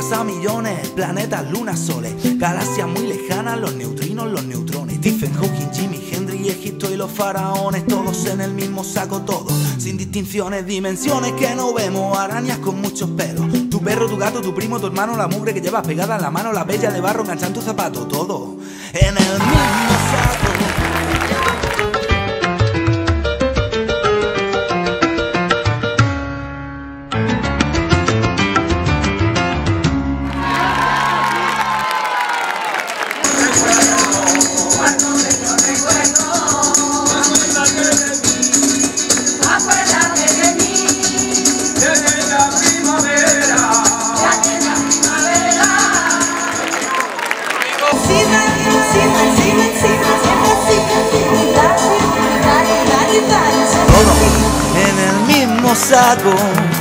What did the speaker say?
estrellas a millones, planetas, lunas, soles, galaxias muy lejanas, los neutrinos, los neutrones, Stephen Hawking, Jimi Hendrix, Egipto y los faraones, todos en el mismo saco, todos sin distinciones, dimensiones que no vemos, arañas con muchos pelos, tu perro, tu gato, tu primo, tu hermano, la mugre que llevas pegada en la mano, la bella de barro enganchada en tu zapato, todo en el mismo saco. Todo en el mismo saco.